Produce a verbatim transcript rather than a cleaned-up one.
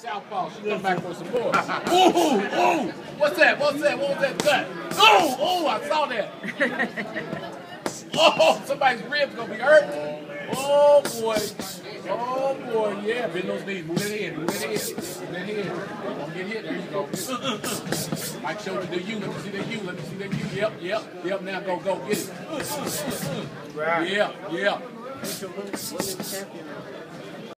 Southpaw. She come back for some more. Ooh, ooh. What's that? What's that? What was that cut? Oh, oh, I saw that. Oh, somebody's ribs gonna be hurt. Oh boy. Oh boy, yeah. Bend those knees. Move that head. Move that head. Move that head. Don't get hit. There you go. Mike showed you the U. Let me see that U. Let me see that U. Yep, yep, yep. Now go, go. Get it. Right. Yeah, yeah. Women's champion now.